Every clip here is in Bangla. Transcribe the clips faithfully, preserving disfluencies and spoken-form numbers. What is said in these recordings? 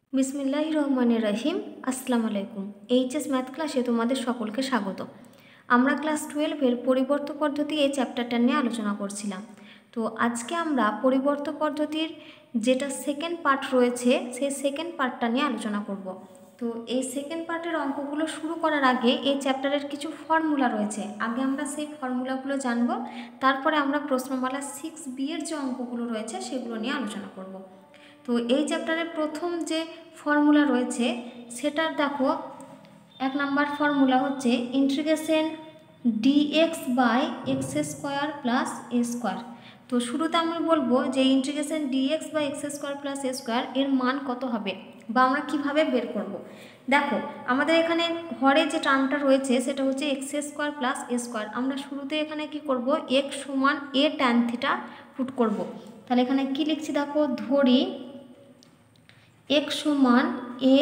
বিসমিল্লাহির রহমানির রহিম। আসসালামু আলাইকুম। এইচএস ম্যাথ ক্লাসে তোমাদের সকলকে স্বাগত। আমরা ক্লাস টুয়েলভের পরিবর্ত পদ্ধতি এই চ্যাপ্টারটা নিয়ে আলোচনা করছিলাম। তো আজকে আমরা পরিবর্ত পদ্ধতির যেটা সেকেন্ড পার্ট রয়েছে সেই সেকেন্ড পার্টটা নিয়ে আলোচনা করব। তো এই সেকেন্ড পার্টের অঙ্কগুলো শুরু করার আগে এই চ্যাপ্টারের কিছু ফর্মুলা রয়েছে, আগে আমরা সেই ফর্মুলাগুলো জানব, তারপরে আমরা প্রশ্নমালা সিক্স বি এর যে অঙ্কগুলো রয়েছে সেগুলো নিয়ে আলোচনা করব। তো এই চ্যাপ্টারের প্রথম যে ফর্মুলা রয়েছে সেটার দেখো এক নাম্বার ফর্মুলা হচ্ছে integration dx by x square plus A square. তো শুরুতে আমি বলবো যে integration dx by x square plus A square এর মান কত হবে বা আমরা কিভাবে বের করব। দেখো আমাদের এখানে হরে যে টার্মটা রয়েছে সেটা হচ্ছে এক্স স্কোয়ার প্লাস এ স্কোয়ার। আমরা শুরুতে এখানে কি করব, এক্স সমান এ ট্যান থিটা পুট করব। তাহলে এখানে কি লিখছি দেখো, ধরি এক্স সমান এ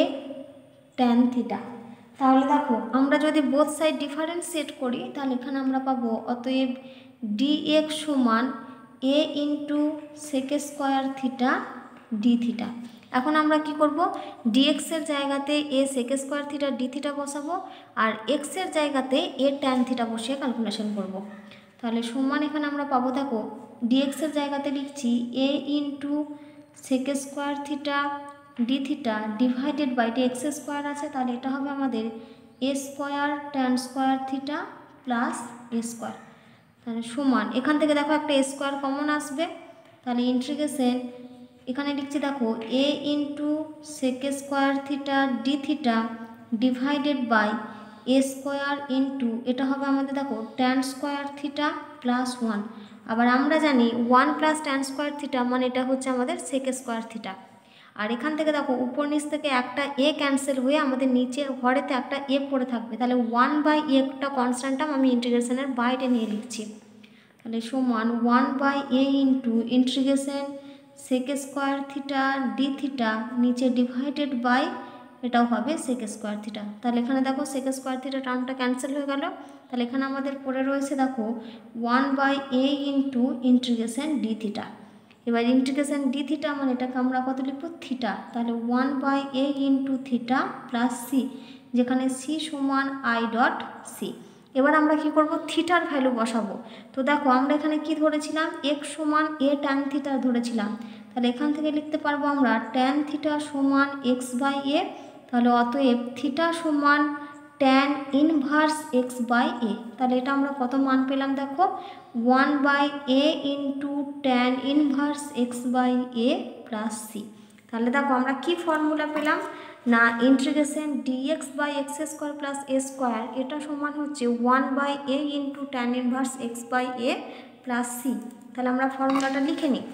ট্যান থিটা। তাহলে দেখো আমরা যদি বোথ সাইড ডিফারেন্সিয়েট করি তাহলে এখানে আমরা পাবো অতএব ডি এক্স সমান A into sec square theta D theta. এখন আমরা কি করব, ডিএক্সের জায়গাতে A sec square theta D theta বসাবো আর এক্সের জায়গাতে এ ট্যান থিটা বসিয়ে ক্যালকুলেশন করব। তাহলে সমান এখানে আমরা পাবো, দেখো ডিএক্সের জায়গাতে লিখছি A into sec square theta D theta divided by D X square আছে, তাহলে এটা হবে আমাদের A square tan square theta plus A square. তাহলে সমান এখান থেকে দেখো একটা এ স্কোয়ার কমন আসবে, তাহলে ইন্টিগ্রেশন এখানে লিখছি দেখো এ into sec square theta D theta divided by A square into এটা হবে আমাদের দেখো tan square theta plus one. আবার আমরা জানি one plus tan square theta মানে এটা হচ্ছে আমাদের সেক স্কোয়ার থিটা। আর এখান থেকে দেখো উপর নিচ থেকে একটা এ ক্যান্সেল হয়ে আমাদের নিচে হরেতে একটা এ পড়ে থাকবে, তাহলে ওয়ান বাই একটা কনস্ট্যান্ট টার্ম আমি ইন্টিগ্রেশনের বাইরে নিয়ে লিখছি। তাহলে সমান one by A into integration sec square theta D theta নিচে ডিভাইডেড বাই এটাও হবে সেক স্কোয়ার থিটা। তাহলে এখানে দেখো সেক স্কোয়ার থিটা টার্মটা ক্যান্সেল হয়ে গেল, তাহলে এখানে আমাদের পড়ে রয়েছে দেখো one by A into integration D theta. এবার ইন্টিগ্রেশন ডি থিটা মানে এটাকে আমরা কত লিখব, থিটা। তাহলে one by A into theta plus C, যেখানে সি সমান আই ডট সি। এবার আমরা কি করব, থিটার ভ্যালু বসাবো। তো দেখো আমরা এখানে কি ধরেছিলাম, এক্স সমান এ ট্যান থিটা ধরেছিলাম, তাহলে এখান থেকে লিখতে পারবো আমরা ট্যান থিটা সমান এক্স বাই এ। তাহলে অতএব থিটা সমান ট্যান ইনভার্স এক্স বাই এ। তাহলে এটা আমরা কত মান পেলাম দেখো, one by A into tan inverse x by A plus C. তাহলে দেখো আমরা কি ফর্মুলা পেলাম না, integration dx by x square plus A square এটা সমান হচ্ছে one by A into tan inverse x by A plus C. তাহলে আমরা ফর্মুলাটা লিখে নিই।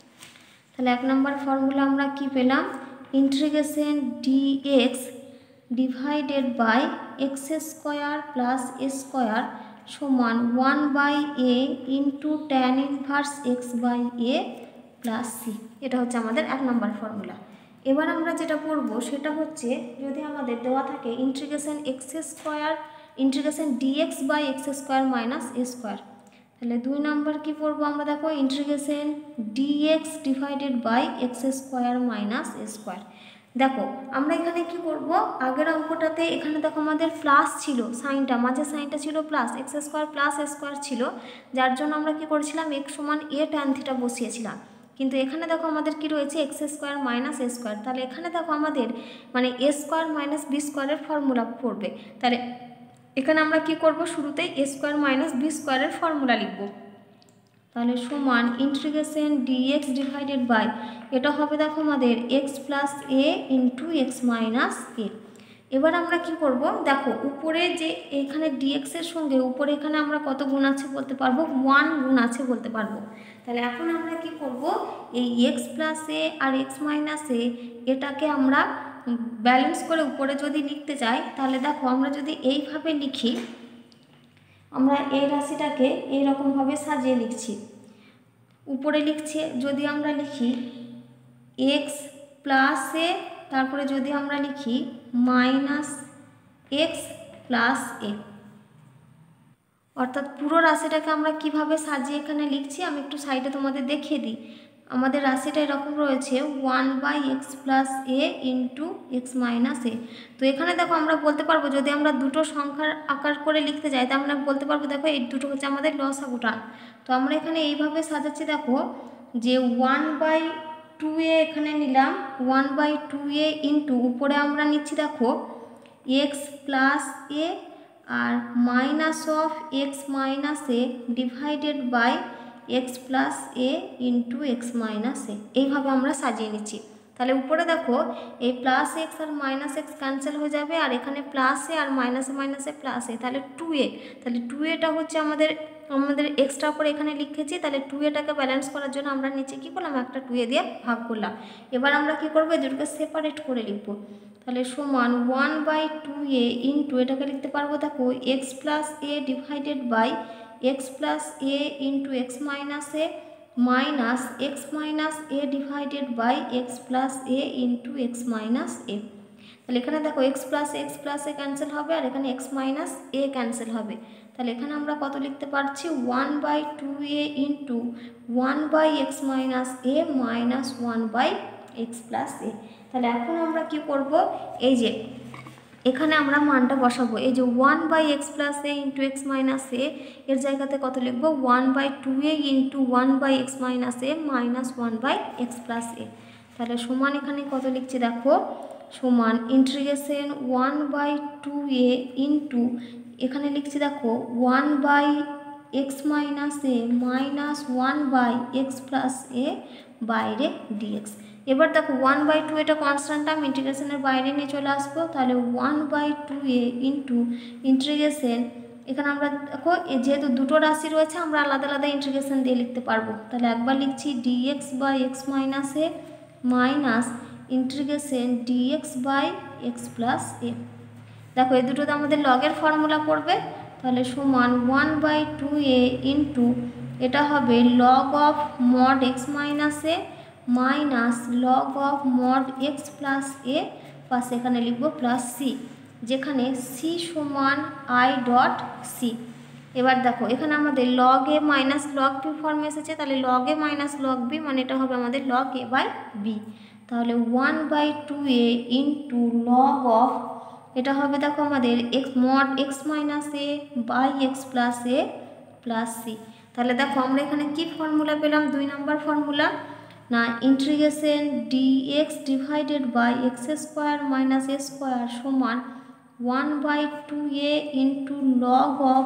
তাহলে এক নম্বর ফর্মুলা আমরা কি পেলাম, integration dx divided by x square plus A square সমান one by A into tan inverse x by A plus C. এটা হচ্ছে আমাদের এক নম্বর ফর্মুলা। এবার আমরা যেটা করব সেটা হচ্ছে, যদি আমাদের দেওয়া থাকে integration X square integration dx by x square minus A square, তাহলে দুই নাম্বার কি করবো আমরা দেখো integration dx divided by x square minus A square. দেখো আমরা এখানে কি করব, আগের অঙ্কটাতে এখানে দেখো আমাদের প্লাস ছিল, সাইনটা মাঝে সাইনটা ছিল প্লাস, এক্স স্কোয়ার প্লাস এ স্কোয়ার ছিল, যার জন্য আমরা কি করেছিলাম এক্স সমান এ ট্যান থিটা বসিয়েছিলাম। কিন্তু এখানে দেখো আমাদের কি রয়েছে এক্স স্কোয়ার মাইনাস এ স্কোয়ার, তাহলে এখানে দেখো আমাদের মানে এ স্কোয়ার মাইনাস বি স্কোয়ারের ফর্মুলা পড়বে। তাহলে এখানে আমরা কি করব, শুরুতেই এ স্কোয়ার মাইনাস বি স্কোয়ারের ফর্মুলা লিখব। তাহলে সমান ইন্টিগ্রেশন ডিএক্স ডিভাইডেড বাই এটা হবে দেখো আমাদের x plus a into x minus a. এবার আমরা কি করব, দেখো উপরে যে এখানে ডিএক্স এর সঙ্গে উপরে এখানে আমরা কত গুণ আছে বলতে পারবো, ওয়ান গুণ আছে বলতে পারবো। তাহলে এখন আমরা কি করব, এই এক্স প্লাস এ আর এক্স মাইনাস এ এটাকে আমরা ব্যালেন্স করে উপরে যদি লিখতে চাই, তাহলে দেখো আমরা যদি এইভাবে লিখি, আমরা এই রাশিটাকে এইরকমভাবে সাজিয়ে লিখছি। উপরে লিখছি যদি আমরা লিখি এক্স প্লাস এ, তারপরে যদি আমরা লিখি মাইনাস এক্স প্লাস এ, অর্থাৎ পুরো রাশিটাকে আমরা কিভাবে সাজিয়ে এখানে লিখছি আমি একটু সাইডে তোমাদের দেখিয়ে দিই। আমাদের রাশিটা এরকম রয়েছে one by x plus a into x minus a. তো এখানে দেখো আমরা বলতে পারবো, যদি আমরা দুটো সংখ্যার আকার করে লিখতে যাই তা আমরা বলতে পারবো দেখো এই দুটো হচ্ছে আমাদের লসাগুটা। তো আমরা এখানে এইভাবে সাজাচ্ছি দেখো, যে ওয়ান বাই টু এ এখানে নিলাম one by two a into উপরে আমরা নিচ্ছি দেখো এক্স প্লাস এ আর minus of x minus a divided by x plus a into x minus a. এইভাবে আমরা সাজিয়ে নিচ্ছি। তাহলে উপরে দেখো এই প্লাস এক্স আর মাইনাস এক্স ক্যান্সেল হয়ে যাবে, আর এখানে প্লাস এ আর মাইনাসে মাইনাসে প্লাস এ, তাহলে টু এ। তাহলে টু এটা হচ্ছে আমাদের আমাদের এক্সট্রা করে এখানে লিখেছি। তাহলে টু এটাকে ব্যালেন্স করার জন্য আমরা নিচে কী করলাম, একটা টু এ দিয়ে ভাগ করলাম। এবার আমরা কী করবো, এই দুটোকে সেপারেট করে লিখবো। তাহলে সমান one by two a into এটাকে লিখতে পারবো দেখো x plus a divided by x plus a into x minus a minus x minus a divided by x plus a into x minus a. তাহলে এখানে দেখো x plus x plus a cancel হবে, আর এখানে এক্স মাইনাস এ ক্যান্সেল হবে। তাহলে এখানে আমরা কত লিখতে পারছি, one by two a into one by x minus a minus one by x plus a. তাহলে এখন আমরা কি করব, এই যে এখানে আমরা মানটা বসাবো, এই যে one by x plus a into x minus a এর জায়গাতে কত লিখবো, one by two a into one by x minus a minus one by x plus a. তাহলে সমান এখানে কত লিখছি দেখো, সমান integration one by two a into এখানে লিখছি দেখো one by x minus a minus one by x plus a বাইরে ডিএক্স। এবার দেখো ওয়ান বাই টু এটা কনস্ট্যান্ট টার্ম, ইন্টিগ্রেশনের বাইরে নিয়ে চলে আসবো। তাহলে one by two a into integration, এখানে আমরা দেখো যেহেতু দুটো রাশি রয়েছে আমরা আলাদা আলাদা ইন্টিগ্রেশন দিয়ে লিখতে পারবো। তাহলে একবার লিখছি dx by x minus a minus integration dx by x plus a. দেখো এই দুটোতে আমাদের লগের ফর্মুলা পড়বে। তাহলে সমান one by two a into এটা হবে log of mod x minus a minus log of mod x plus a পাশে এখানে লিখবো প্লাস সি, যেখানে সি সমান আই ডট সি। এবার দেখো এখানে আমাদের log a minus log b ফর্মে এসেছে, তাহলে log a minus log b মানে এটা হবে আমাদের লগ এ বাই বি। তাহলে one by two a into log of এটা হবে দেখো আমাদের x mod x minus a by x plus a plus C. তাহলে দেখো আমরা এখানে কি ফর্মুলা পেলাম, দুই নম্বর ফর্মুলা না, integration dx divided by x square minus A square সমান one by two a into log of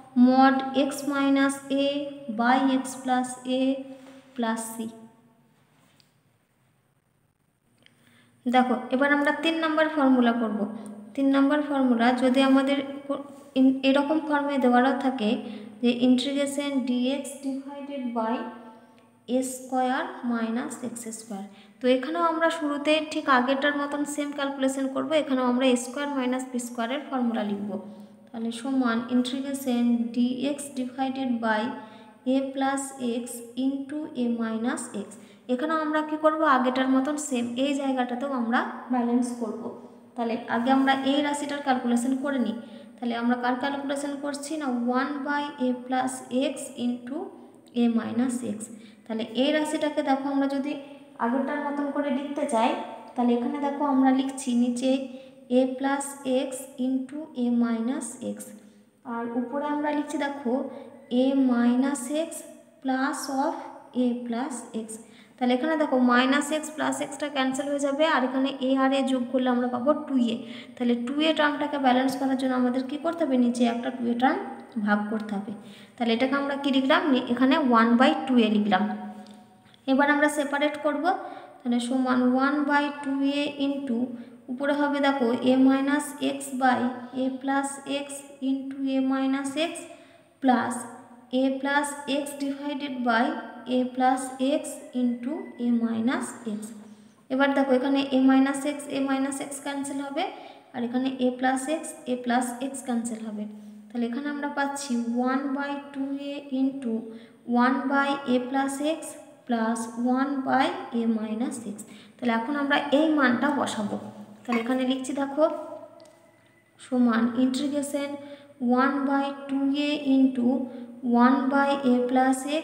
mod x minus a by x plus a plus c. দেখো এবার আমরা তিন নম্বর ফর্মুলা করব। তিন নম্বর ফর্মুলা যদি আমাদের এরকম ফর্মে দেওয়ারও থাকে যে integration dx divided by A square minus x square, তো এখানেও আমরা শুরুতে ঠিক আগেরটার মতন সেম ক্যালকুলেশন করব। এখানেও আমরা এ স্কোয়ার মাইনাস বি স্কোয়ারের ফর্মুলা লিখব। তাহলে সমান integration dx divided by A plus x into a minus x. এখানেও আমরা কী করব, আগেটার মতন সেম এই জায়গাটাতেও আমরা ব্যালেন্স করব। তাহলে আগে আমরা এই রাশিটার ক্যালকুলেশন করে নিই। তাহলে আমরা কার ক্যালকুলেশন করছি না, one by A plus x into a minus x. তাহলে এই রাশিটাকে দেখো আমরা যদি আগেরটার মতন করে লিখতে চাই, তাহলে এখানে দেখো আমরা লিখছি নিচে a plus x into a minus x, আর উপরে আমরা লিখছি দেখো a minus x plus of a plus x. তাহলে এখানে দেখো মাইনাস এক্স প্লাস এক্সটা ক্যান্সেল হয়ে যাবে, আর এখানে এ আর এ যোগ করলে আমরা পাবো টু এ। তাহলে টু এ টার্মটাকে ব্যালেন্স করার জন্য আমাদের কী করতে হবে, নিচে একটা টু এ টার্ম ভাগ করতে হবে। তাহলে এটাকে আমরা কী লিখলাম, এখানে ওয়ান বাই টু এ লিখলাম। এবার আমরা সেপারেট করব। তাহলে সমান one by two a into উপরে হবে দেখো a minus x by A plus x into a minus x plus a plus x divided by A plus x into a minus x. এবার দেখো এখানে a minus x a minus x cancel হবে, আর এখানে a plus x a plus x cancel হবে। তাহলে এখানে আমরা পাচ্ছি one by two a into one by A plus x plus one by a minus x. তাহলে এখন আমরা এই মানটা বসাবো। তাহলে এখানে লিখছি দেখো সমান integration one by two a into one by A plus x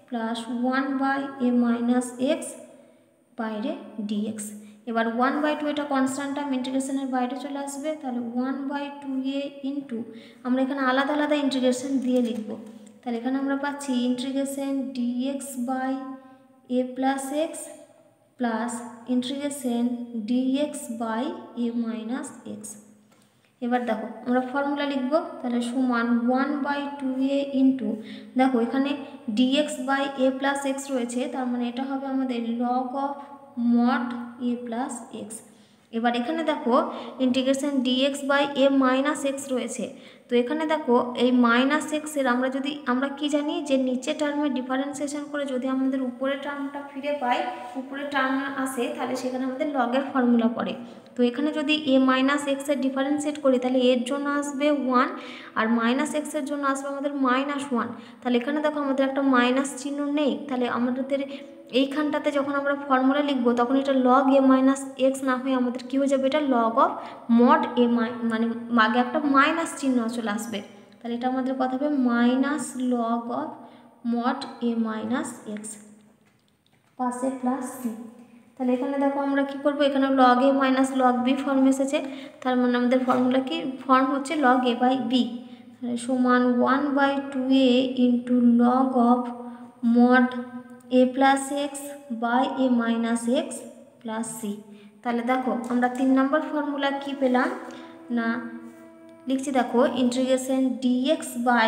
plus one by a minus x বাইরে ডিএক্স। এবার ওয়ান বাই টু এটা কনস্ট্যান্ট টার্ম, ইন্টিগ্রেশনের বাইরে চলে আসবে, তাহলে one by two a into আমরা এখানে আলাদা আলাদা ইন্টিগ্রেশন দিয়ে লিখব। তাহলে এখানে আমরা পাচ্ছি integration dx by A plus x plus integration dx by a minus x. এবার দেখো আমরা ফর্মুলা লিখব, তাহলে সমান one by two a into দেখো এখানে dx by A plus x রয়েছে, তার মানে এটা হবে আমাদের log of mod a plus x. এবার এখানে দেখো integration dx by a minus x রয়েছে, তো এখানে দেখো এই মাইনাস এক্সের আমরা যদি আমরা কি জানি যে নিচে টার্মে ডিফারেন্সিয়েশন করে যদি আমাদের উপরের টার্মটা ফিরে পাই, উপরের টার্ম আসে, তাহলে সেখানে আমাদের লগের ফর্মুলা পড়ে। তো এখানে যদি এ মাইনাস এক্সের ডিফারেন্সিয়েট করি তাহলে এর জন্য আসবে ওয়ান আর মাইনাস এক্সের জন্য আসবে আমাদের মাইনাস ওয়ান। তাহলে এখানে দেখো আমাদের একটা মাইনাস চিহ্ন নেই, তাহলে আমাদের এইখানটাতে যখন আমরা ফর্মুলা লিখব তখন এটা লগ এ মাইনাস এক্স না হয়ে আমাদের কী হয়ে যাবে, এটা লগ অফ মড এ মাই মানে আগে একটা মাইনাস চিহ্ন চলে আসবে, তাহলে এটা আমাদের কথা হবে minus log of mod a minus x পাশে প্লাস সি। তাহলে এখানে দেখো আমরা কী করবো, এখানে log a minus log b form এসেছে, তার মানে আমাদের ফর্মুলা কি ফর্ম হচ্ছে লগ এ বাই বি, সমান one by two a into log of mod a plus x by a minus x plus C. তাহলে দেখো আমরা তিন নম্বর ফর্মুলা কি পেলাম না লিখছি, দেখো integration dx by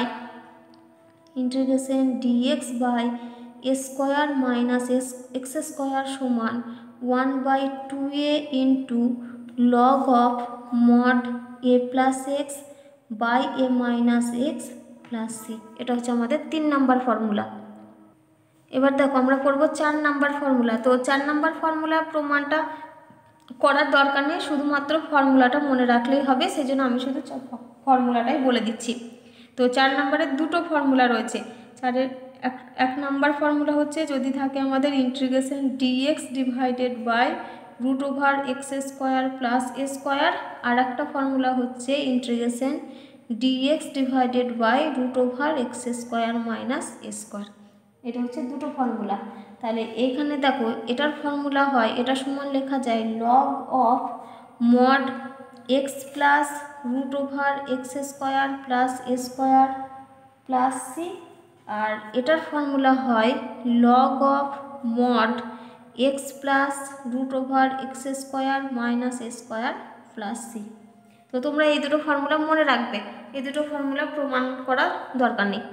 integration dx by A square minus s x square সমান one by two a into log of mod a plus x by a minus x plus C. এটা হচ্ছে আমাদের তিন নম্বর ফর্মুলা। এবার দেখো আমরা করবো চার নাম্বার ফর্মুলা। তো চার নাম্বার ফর্মুলার প্রমাণটা করার দরকার নেই, শুধুমাত্র ফর্মুলাটা মনে রাখলেই হবে, সেই জন্য আমি শুধু ফর্মুলাটাই বলে দিচ্ছি। তো চার নাম্বারের দুটো ফর্মুলা রয়েছে। চারের এক এক নাম্বার ফর্মুলা হচ্ছে যদি থাকে আমাদের integration dx divided by root over x square plus A square, আর একটা ফর্মুলা হচ্ছে integration dx divided by root over x square minus A square. এটা হচ্ছে দুটো ফর্মুলা। তাহলে এইখানে দেখো এটার ফর্মুলা হয়, এটা সমান লেখা যায় log of mod x plus root over x square plus A square plus c, আর এটার ফর্মুলা হয় log of mod x plus root over x square minus A square plus c. তো তোমরা এই দুটো ফর্মুলা মনে রাখবে, এই দুটো ফর্মুলা প্রমাণ করার দরকার নেই।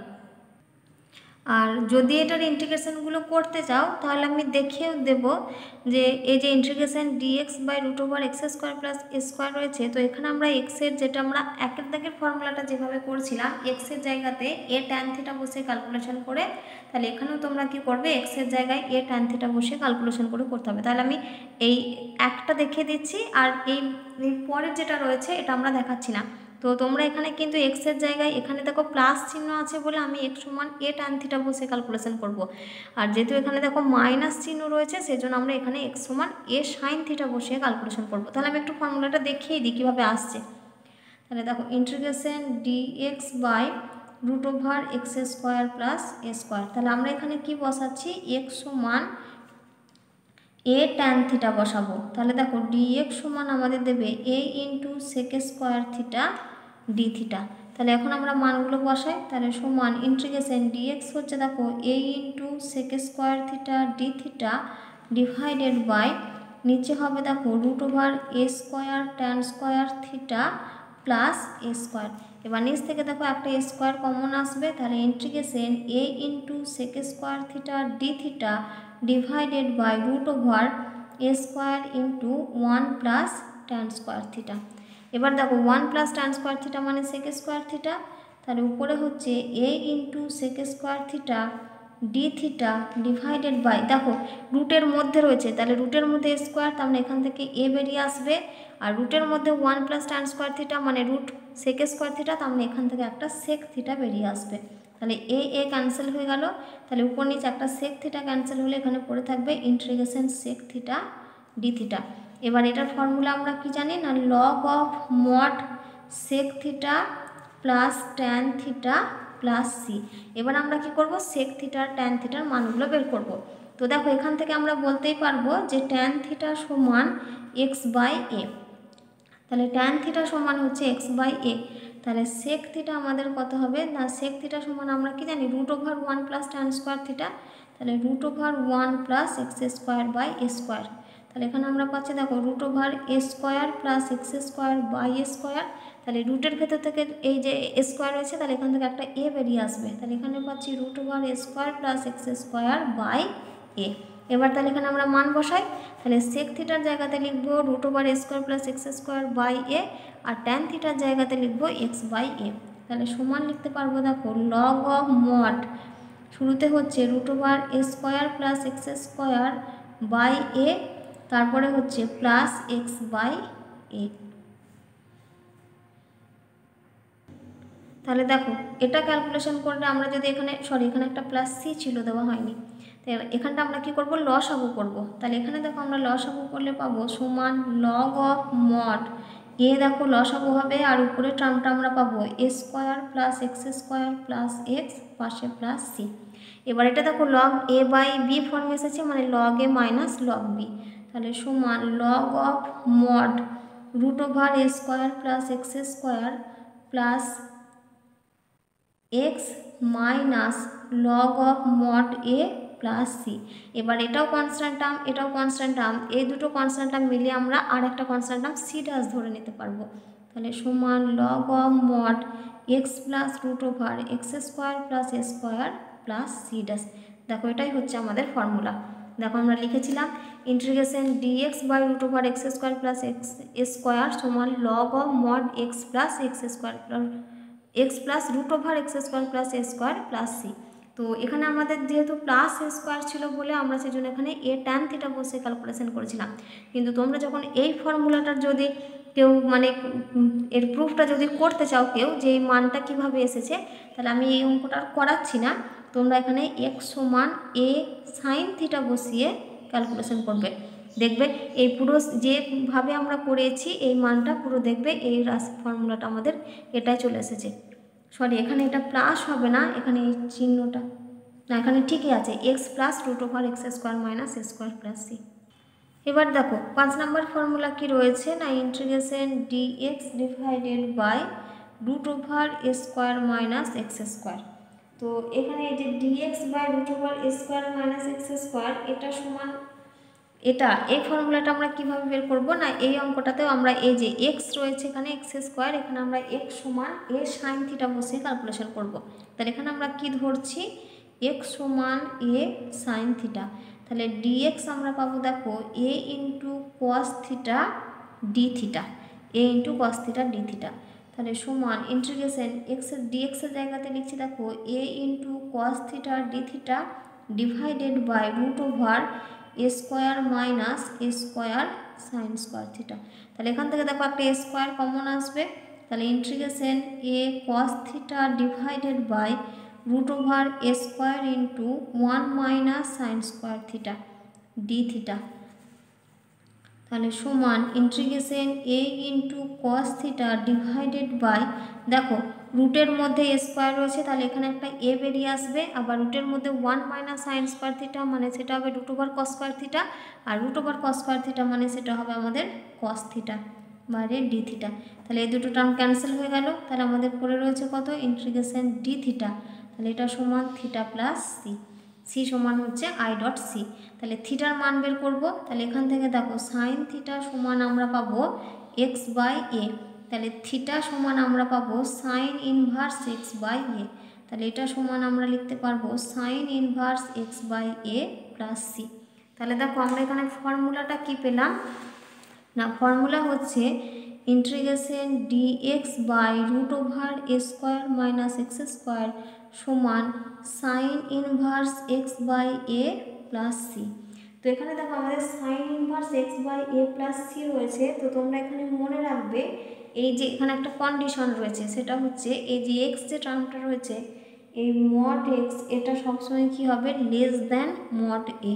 আর যদি এটার ইন্টিগ্রেশনগুলো করতে চাও তাহলে আমি দেখিয়েও দেব যে এই যে integration dx by root over x square plus A square রয়েছে, তো এখানে আমরা এক্সের যেটা আমরা একের দাগের ফর্মুলাটা যেভাবে করছিলাম এক্সের জায়গাতে এ ট্যান থিটা বসে ক্যালকুলেশন করে, তাহলে এখানেও তোমরা কি করবে এক্সের জায়গায় এ ট্যান থিটা বসে ক্যালকুলেশন করে করতে হবে। তাহলে আমি এই একটা দেখিয়ে দিচ্ছি, আর এই পরের যেটা রয়েছে এটা আমরা দেখাচ্ছি না। তো তোমরা এখানে কিন্তু এক্সের জায়গায় এখানে দেখো প্লাস চিহ্ন আছে বলে আমি এক্স সমান এ ট্যান থিটা বসে ক্যালকুলেশন করব, আর যেহেতু এখানে দেখো মাইনাস চিহ্ন রয়েছে সেজন্য আমরা এখানে এক্স সমান এ সাইন থিটা বসে ক্যালকুলেশন করব। তাহলে আমি একটু ফর্মুলাটা দেখিয়ে দিই কীভাবে আসছে। তাহলে দেখো integration d x by root over x square plus A square, তাহলে আমরা এখানে কি বসাচ্ছি এক্স সমান এ ট্যান থিটা বসাবো। তাহলে দেখো ডিএক্স সমান আমাদের দেবে a into sec square theta D theta. তাহলে এখন আমরা মানগুলো বসাই, তাহলে সমান ইন্টিগ্রেশন ডিএক্স হচ্ছে দেখো এ into sec square theta D theta divided by নিচে হবে দেখো root over a square tan square theta plus A square. এবার নিচ থেকে দেখো একটা স্কোয়ার কমন আসবে, তাহলে integration a into sec square theta D theta divided by root over a square into one plus tan square theta. এবার দেখো one plus tan square theta মানে সেক স্কোয়ার থিটা, তাহলে উপরে হচ্ছে এ into sec square theta D theta divided by দেখো রুটের মধ্যে রয়েছে, তাহলে রুটের মধ্যে স্কোয়ার, তার মানে এখান থেকে এ বেরিয়ে আসবে, আর রুটের মধ্যে one plus tan square theta মানে রুট সেক স্কোয়ার থিটা, তার মানে এখান থেকে একটা সেক থিটা বেরিয়ে আসবে। তাহলে এ এ ক্যান্সেল হয়ে গেল, তাহলে উপর নিচে একটা সেক থিটা ক্যান্সেল হলে এখানে পড়ে থাকবে integration sec theta D theta. এবার এটার ফর্মুলা আমরা কি জানি না log of mod sec theta plus tan theta plus c. এবার আমরা কি করব, সেক থিটার ট্যান থিটার মানগুলো বের করব। তো দেখো এখান থেকে আমরা বলতেই পারবো যে ট্যান থিটা সমান এক্স বাই এ। তাহলে ট্যান থিটা সমান হচ্ছে এক্স বাই এ। তাহলে সেক থিটা আমাদের কত হবে না, সেক থিটা সমান আমরা কি জানি, root over one plus tan square theta. তাহলে root over one plus x square by A square. তাহলে এখানে আমরা পাচ্ছি দেখো root over a square plus x square by A square. তাহলে রুটের ভেতর থেকে এই যে এ স্কোয়ার রয়েছে, তাহলে এখান থেকে একটা এ বেরিয়ে আসবে। তাহলে এখানে পাচ্ছি root over a square plus x square by a. এবার তাহলে এখানে আমরা মান বসাই। তাহলে সেক থিটার জায়গাতে লিখবো root over a square plus x square by a, আর ট্যান থিটার জায়গাতে লিখবো এক্স বাই এ। তাহলে সমান লিখতে পারবো দেখো লগ অফ মড, শুরুতে হচ্ছে root over a square plus x square by a, তারপরে হচ্ছে প্লাস এক্স বাই এ। তাহলে দেখো এটা ক্যালকুলেশন করলে আমরা যদি এখানে, সরি এখানে একটা প্লাস সি ছিল, দেওয়া হয়নি, তাই এখানটা আমরা কি করব, লসাগু করব। তাহলে এখানে দেখো আমরা লসাগু করলে পাবো সমান লগ অফ মড এ, দেখো লসাগু হবে, আর উপরে টার্মটা আমরা পাবো a square plus x square plus x, পাশে প্লাস সি। এবার এটা দেখো লগ এ বাই বি ফর্মে এসেছে, মানে log a minus log b. তাহলে সমান log of mod root over a square plus x square plus x minus log of mod a plus c. এবার এটাও কনস্ট্যান্ট টার্ম, এটাও কনস্ট্যান্ট টার্ম, এই দুটো কনস্ট্যান্ট টার্ম মিলিয়ে আমরা আর একটা কনস্ট্যান্ট টার্ম সি ড্যাশ ধরে নিতে পারবো। তাহলে সমান log of mod x plus root over x square plus A square plus c dash. দেখো এটাই হচ্ছে আমাদের ফর্মুলা। দেখো আমরা লিখেছিলাম integration dx by root over x square plus x square সমান log of mod x plus x square x plus root over x square plus A square plus c. তো এখানে আমাদের যেহেতু প্লাস এ স্কোয়ার ছিল বলে আমরা সেই জন্য এখানে এ ট্যান থিটা বসে ক্যালকুলেশন করেছিলাম। কিন্তু তোমরা যখন এই ফর্মুলাটার যদি কেউ মানে এর প্রুফটা যদি করতে চাও কেউ, যে এই মানটা কীভাবে এসেছে, তাহলে আমি এই অঙ্কটা আর করাচ্ছি না। তোমরা এখানে এক্স সমান এ সাইন থিটা বসিয়ে ক্যালকুলেশন করবে, দেখবে এই পুরো যেভাবে আমরা করেছি এই মানটা পুরো দেখবে এই রাশি ফর্মুলাটা আমাদের এটাই চলে এসেছে। সরি এখানে এটা প্লাস হবে না, এখানে এই চিহ্নটা না, এখানে ঠিকই আছে x plus root over x square minus এ স্কোয়ার প্লাস সি। এবার দেখো পাঁচ নম্বর ফর্মুলা কি রয়েছে না, integration d x divided by root over a square minus x square. তো এখানে এই যে dx by root over a square minus x square, এটা সমান এটা, এই ফর্মুলাটা আমরা কিভাবে বের করব না, এই অঙ্কটাতেও আমরা এই যে এক্স রয়েছে এখানে এক্স স্কোয়ার, এখানে আমরা এক্স সমান এ সাইন থিটা বসে ক্যালকুলেশন করব। তাহলে এখানে আমরা কি ধরছি, এক্স সমান এ সাইন থিটা। তাহলে ডিএক্স আমরা পাবো দেখো এ into cos theta D theta, a into cos theta D theta. তাহলে সমান ইন্টিগ্রেশন এক্সের ডিএক্সের জায়গাতে লিখছি দেখো এ into cos theta D theta divided by root over a square minus A square sine square theta. তাহলে এখান থেকে দেখো একটা এ স্কোয়ার কমন আসবে, তাহলে integration a cos theta divided by root over a square into one minus sine square theta D theta. তাহলে সমান integration a into cos theta divided by, দেখো রুটের মধ্যে এ স্কোয়ার রয়েছে, তাহলে এখানে একটা এ বেরিয়ে আসবে, আবার রুটের মধ্যে one minus sine square theta মানে সেটা হবে root over cos square theta, আর root over cos square theta মানে সেটা হবে আমাদের কস থিটা বাইরে ডি থিটা। তাহলে এই দুটো টার্ম ক্যান্সেল হয়ে গেল, তাহলে আমাদের পড়ে রয়েছে কত, ইন্টিগ্রেশন ডি থিটা। তাহলে এটা সমান থিটা প্লাস সি, সি সমান হচ্ছে আই ডট সি। তাহলে থিটার মান বের করব, তাহলে এখান থেকে দেখো সাইন থিটা সমান আমরা পাবো এক্স বাই এ, তাহলে থিটা সমান আমরা পাবো সাইন ইনভার্স এক্স বাই এ। তাহলে এটা সমান আমরা লিখতে পারবো sine inverse x by A plus C. তাহলে দেখো আমরা এখানে ফর্মুলাটা কি পেলাম না, ফর্মুলা হচ্ছে integration d x by root over a square minus x square সমান sine inverse x by A plus c. তো এখানে দেখো আমাদের sine inverse x by A plus c রয়েছে। তো তোমরা এখানে মনে রাখবে এই যে এখানে একটা কন্ডিশন রয়েছে, সেটা হচ্ছে এই যে এক্স যে টার্মটা রয়েছে এই মড এক্স, এটা সবসময় কি হবে, লেস দ্যান মড এ।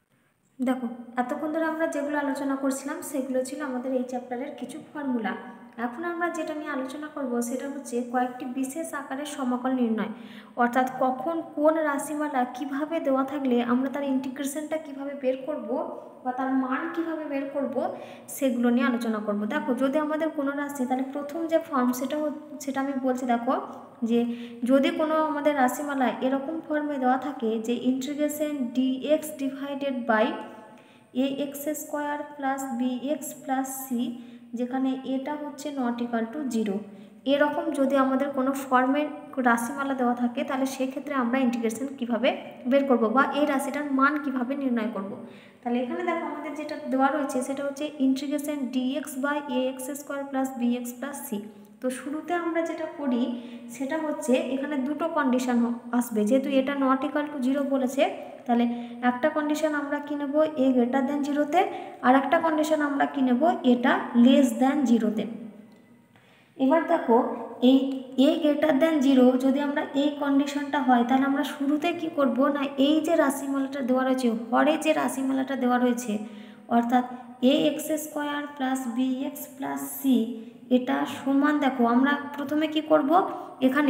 দেখো এতক্ষণ ধরে আমরা যেগুলো আলোচনা করছিলাম সেগুলো ছিল আমাদের এই চ্যাপ্টারের কিছু ফর্মুলা। এখন আমরা যেটা নিয়ে আলোচনা করব সেটা হচ্ছে কয়েকটি বিশেষ আকারের সমাকল নির্ণয়, অর্থাৎ কখন কোন রাশিমালা কিভাবে দেওয়া থাকলে আমরা তার ইন্টিগ্রেশনটা কিভাবে বের করব বা তার মান কিভাবে বের করব সেগুলো নিয়ে আলোচনা করব। দেখো, যদি আমাদের কোনো রাশি, তাহলে প্রথম যে ফর্ম সেটা সেটা আমি বলছি। দেখো, যে যদি কোনো আমাদের রাশিমালা এরকম ফর্মে দেওয়া থাকে যে integration d x divided by a x square plus b x plus C, যেখানে এটা হচ্ছে নট ইকাল টু জিরো, এরকম যদি আমাদের কোনো ফর্মের রাশিমালা দেওয়া থাকে তাহলে সেক্ষেত্রে আমরা ইন্টিগ্রেশন কিভাবে বের করব বা এই রাশিটার মান কিভাবে নির্ণয় করব। তাহলে এখানে দেখো আমাদের যেটা দেওয়া রয়েছে সেটা হচ্ছে integration dx by a x square plus b x plus c. তো শুরুতে আমরা যেটা করি সেটা হচ্ছে এখানে দুটো কন্ডিশন আসবে, যেহেতু এটা নট ইকাল টু জিরো বলেছে, তাহলে একটা কন্ডিশন আমরা কি নেব এ গ্রেটার দেন জিরোতে, আর একটা কন্ডিশন আমরা কি নেব এটা লেস দেন জিরোতে। এবার দেখো, এই এ গ্রেটার দেন জিরো যদি আমরা এই কন্ডিশনটা হয় তাহলে আমরা শুরুতে কি করব না, এই যে রাশিমালাটা দেওয়া রয়েছে, হরে যে রাশিমালাটা দেওয়া রয়েছে অর্থাৎ a x square plus b x plus C, এটা সমান, দেখো আমরা প্রথমে কি করব, এখানে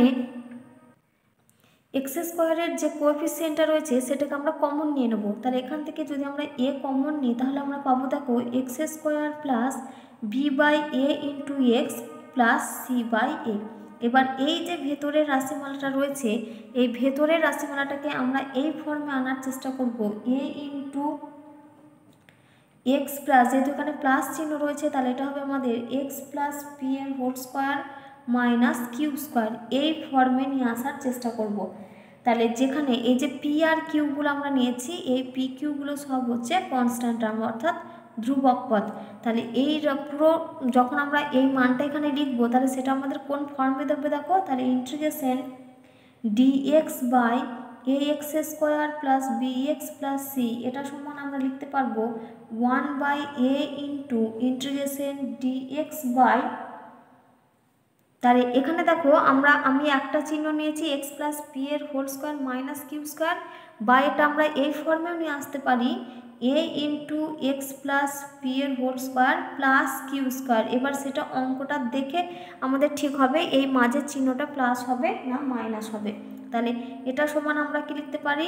এক্স স্কোয়ারের যে কোএফিসিয়েন্টটা রয়েছে সেটাকে আমরা কমন নিয়ে নেব। তাহলে এখান থেকে যদি আমরা এ কমন নিই তাহলে আমরা পাবো, দেখো x square plus b by A into x plus c by a. এবার এই যে ভেতরের রাশিমালাটা রয়েছে এই ভেতরের রাশিমালাটাকে আমরা এই ফর্মে আনার চেষ্টা করব, এ ইন্টু এক্স প্লাস, যেহেতু এখানে প্লাস চিহ্ন রয়েছে তাহলে এটা হবে আমাদের এক্স প্লাস পি এর whole square minus q square, এই ফর্মে নিয়ে আসার চেষ্টা করব। তাহলে যেখানে এই যে পি আর কিউগুলো আমরা নিয়েছি, এই পি কিউগুলো সব হচ্ছে কনস্ট্যান্ট টার্ম অর্থাৎ ধ্রুবক পদ। তাহলে এই পুরো যখন আমরা এই মানটা এখানে লিখবো তাহলে সেটা আমাদের কোন ফর্মে দেবে, দেখো তাহলে integration dx by a x square plus b x plus C, এটা সমান আমরা লিখতে পারবো one by A into integration dx by, তাহলে এখানে দেখো আমরা আমি একটা চিহ্ন নিয়েছি এক্স প্লাস পি এর whole square minus q square, বা এটা আমরা এই ফর্মেও নিয়ে আসতে পারি a into x plus p এর whole square plus q square. এবার সেটা অঙ্কটা দেখে আমাদের ঠিক হবে এই মাঝের চিহ্নটা প্লাস হবে না মাইনাস হবে। তাহলে এটা সমান আমরা কি লিখতে পারি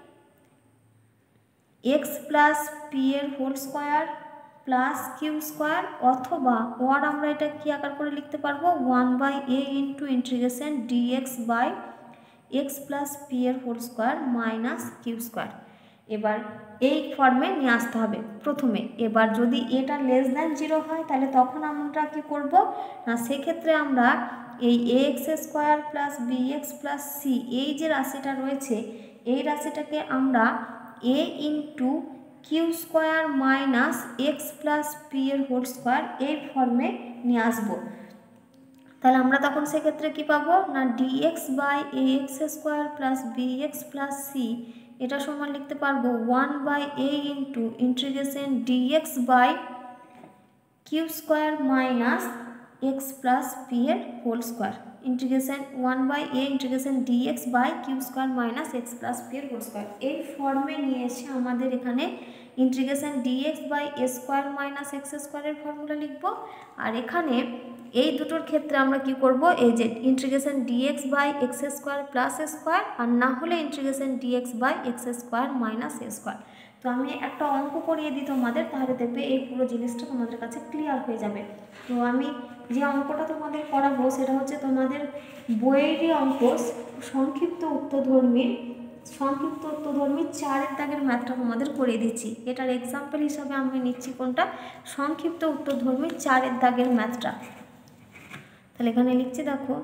এক্স প্লাস পি এর whole square plus q square, অথবা ওর আমরা এটা কি আকার করে লিখতে পারবো one by A into integration dx by x plus p এর whole square minus q square. এবার এই ফর্মে নিয়ে আসতে হবে প্রথমে। এবার যদি এটা লেস দ্যান জিরো হয় তাহলে তখন আমরা কি করব না, সেক্ষেত্রে আমরা এই a x square plus b x plus c, এই যে রাশিটা রয়েছে এই রাশিটাকে আমরা a into q square minus x plus p এর হোল স্কোয়ার এই ফর্মে নিয়ে আসবো। তাহলে আমরা তখন সেক্ষেত্রে কি পাবো না dx by a x square plus b x plus C, এটা সমান লিখতে পারবো one by A into integration dx by q square minus x plus p এর whole square, integration one by a integration dx by q square minus x plus p এর হোল স্কোয়ার। এই ফর্মে নিয়ে এসে আমাদের এখানে integration dx by A square minus x স্কোয়ারের ফর্মুলা লিখবো। আর এখানে এই দুটোর ক্ষেত্রে আমরা কি করব, এই যে integration dx by x square plus square, আর না হলে integration dx by x square minus A square. তো আমি একটা অঙ্ক করিয়ে দিই তোমাদের, তাহলে দেখবে এই পুরো জিনিসটা তোমাদের কাছে ক্লিয়ার হয়ে যাবে। তো আমি যে অঙ্কটা তোমাদের করাবো সেটা হচ্ছে তোমাদের বইয়েরই অঙ্ক, সংক্ষিপ্ত উত্তরধর্মী সংক্ষিপ্ত উত্তরধর্মী চারের দাগের ম্যাথটা তোমাদের করিয়ে দিচ্ছি। এটার এক্সাম্পল হিসাবে আমি নিচ্ছি কোনটা, সংক্ষিপ্ত উত্তরধর্মী চারের দাগের ম্যাথটা। তাহলে এখানে লিখছি, দেখো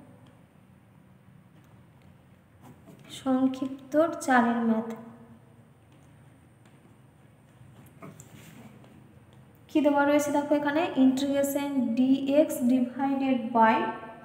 সংক্ষিপ্ত চারের ম্যাথ কি দেওয়া রয়েছে, দেখো এখানে integration dx divided by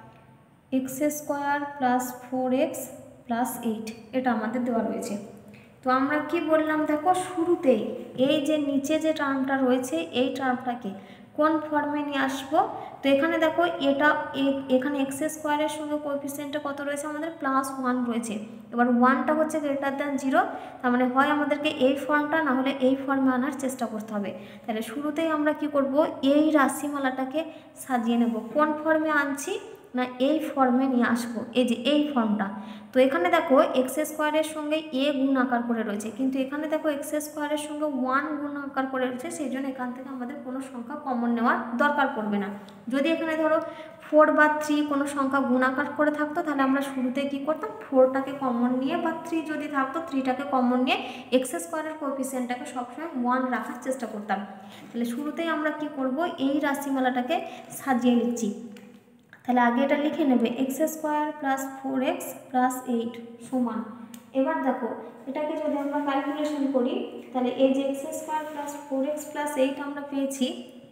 x square plus four x plus eight, এটা আমাদের দেওয়া রয়েছে। তো আমরা কি বললাম দেখো, শুরুতেই এই যে নিচে যে টার্মটা রয়েছে এই টার্মটাকে কোন ফর্মে নিয়ে আসবো। তো এখানে দেখো এটা এখানে এক্স স্কোয়ারের সঙ্গে কোএফিসিয়েন্টটা কত রয়েছে আমাদের প্লাস ওয়ান রয়েছে। এবার ওয়ানটা হচ্ছে গ্রেটার দ্যান জিরো, তার মানে হয় আমাদেরকে এই ফর্মটা না হলে এই ফর্মে আনার চেষ্টা করতে হবে। তাহলে শুরুতেই আমরা কি করব, এই রাশিমালাটাকে সাজিয়ে নেব। কোন ফর্মে আনছি না এই ফর্মে নিয়ে আসবো, এই যে এই ফর্মটা। তো এখানে দেখো এক্স স্কোয়ারের সঙ্গে এ গুণ আকার করে রয়েছে, কিন্তু এখানে দেখো এক্স স্কোয়ারের সঙ্গে ওয়ান গুণ আকার করে রয়েছে, সেই জন্য এখান থেকে আমাদের কোনো সংখ্যা কমন নেওয়ার দরকার পড়বে না। যদি এখানে ধরো ফোর বা থ্রি কোনো সংখ্যা গুণ আকার করে থাকতো, তাহলে আমরা শুরুতে কী করতাম, ফোরটাকে কমন নিয়ে বা থ্রি যদি থাকতো থ্রিটাকে কমন নিয়ে এক্স স্কোয়ারের কোএফিসিয়েন্টটাকে সবসময় ওয়ান রাখার চেষ্টা করতাম। তাহলে শুরুতেই আমরা কি করব, এই রাশিমালাটাকে সাজিয়ে নিচ্ছি। তাহলে আগে এটা লিখে নেবে x square plus four x plus eight সমান, এবার দেখো এটাকে যদি আমরা ক্যালকুলেশন করি, তাহলে এই যে x square plus four x plus eight আমরা পেয়েছি,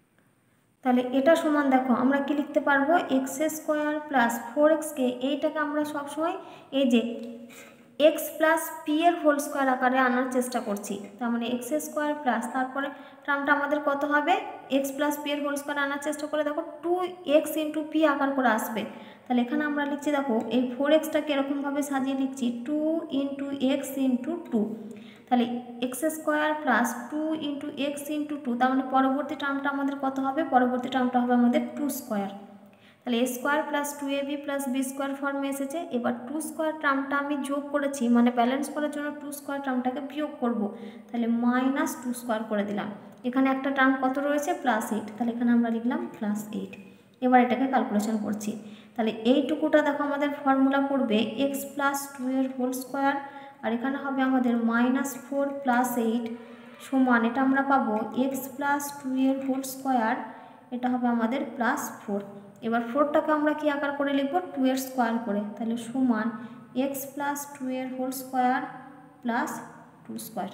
তাহলে এটা সমান দেখো আমরা কি লিখতে পারবো, এক্স স্কোয়ার প্লাস ফোর এক্সকে এইটাকে আমরা সবসময় এই যে এক্স প্লাস পি এর হোল স্কোয়ার আকারে আনার চেষ্টা করছি। তার মানে এক্স স্কোয়ার প্লাস তারপরে টার্মটা আমাদের কত হবে, এক্স প্লাস পি এর হোল স্কোয়ার আনার চেষ্টা করে দেখো টু এক্স ইন্টু পি আকার করে আসবে। তাহলে এখানে আমরা লিখছি দেখো এই ফোর এক্সটাকে এরকমভাবে সাজিয়ে লিখছি two into x into two, তাহলে x square plus two into x into two, তার মানে পরবর্তী টার্মটা আমাদের কত হবে, পরবর্তী টার্মটা হবে আমাদের টু স্কোয়ার। তাহলে a square plus two a b plus b square ফর্মে এসেছে। এবার টু স্কোয়ার টার্মটা আমি যোগ করেছি, মানে ব্যালেন্স করার জন্য টু স্কোয়ার টার্মটাকে বিয়োগ করব, তাহলে মাইনাস টু স্কোয়ার করে দিলাম। এখানে একটা টার্ম কত রয়েছে প্লাস এইট, তাহলে এখানে আমরা লিখলাম প্লাস এইট। এবার এটাকে ক্যালকুলেশন করছি, তাহলে এইটুকুটা দেখো আমাদের ফর্মুলা পড়বে এক্স প্লাস টু এর হোল স্কোয়ার, আর এখানে হবে আমাদের মাইনাস ফোর প্লাস এইট সমান, এটা আমরা পাবো এক্স প্লাস টু এর হোল স্কোয়ার, এটা হবে আমাদের প্লাস ফোর। এবার ফোরটাকে আমরা কি আকার করে লিখব, টু এর স্কোয়ার করে, তাহলে সমান এক্স প্লাস টু এর whole square plus two square.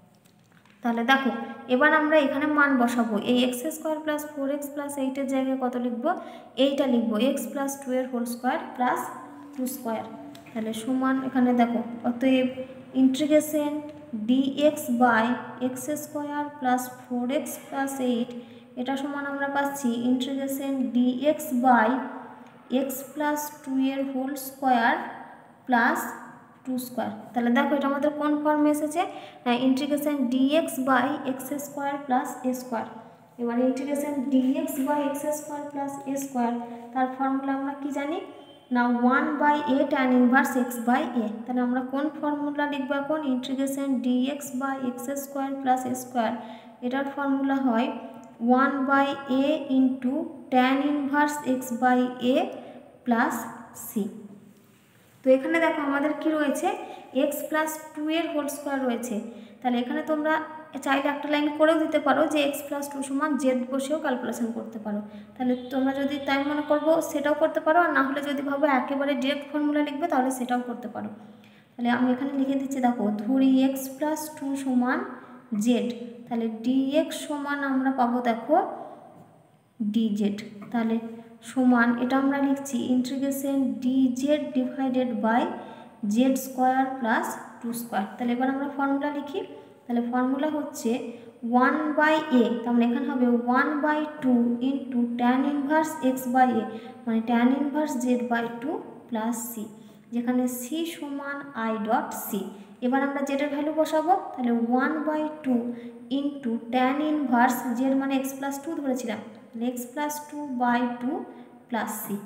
তাহলে দেখো এবার আমরা এখানে মান বসাবো, এই x square plus four x plus এইটের জায়গায় কত লিখবো, এইটা লিখবো এক্স প্লাস টু এর whole square plus two square. তাহলে সমান এখানে দেখো অতএব integration d x by x square plus four x plus eight, এটা সমান আমরা পাচ্ছি integration d x by x plus two এর whole square plus two square. তাহলে দেখো এটা আমাদের কোন ফর্মে এসেছে, না integration d x by x square plus A square. এবার integration d x by x square plus A square, তার ফর্মুলা আমরা কি জানি না one by a tan inverse x by এ। তাহলে আমরা কোন ফর্মুলা লিখবো এখন, integration d x by x square plus A square, এটার ফর্মুলা হয় one by A into tan inverse x by A plus c. তো এখানে দেখো আমাদের কি রয়েছে, এক্স প্লাস টু এর হোল স্কোয়ার রয়েছে। তাহলে এখানে তোমরা চাইলে একটা লাইন করেও দিতে পারো যে এক্স প্লাস টু সমান জেড বসেও ক্যালকুলেশন করতে পারো। তাহলে তোমরা যদি তাই মনে করবো সেটাও করতে পারো, আর না হলে যদি ভাবো একেবারে ডিরেক্ট ফর্মুলা লিখবে তাহলে সেটাও করতে পারো। তাহলে আমি এখানে লিখে দিচ্ছি দেখো ধরি এক্স প্লাস টু সমান জেড, তাহলে ডি এক্স সমান আমরা পাবো দেখো ডি জেড। তাহলে সমান এটা আমরা লিখছি integration d z divided by z square plus two square. তাহলে এবার আমরা ফর্মুলা লিখি, তাহলে ফর্মুলা হচ্ছে ওয়ান বাই এ, তার মানে এখানে হবে one by two into tan inverse x by a, মানে tan inverse z by two plus C, যেখানে সি সমান আই ডট সি। এবার আমরা জেডের ভ্যালু বসাবো, তাহলে one by two into tan inverse z মানে এক্স প্লাস টু ধরেছিলাম, x plus two by two plus c.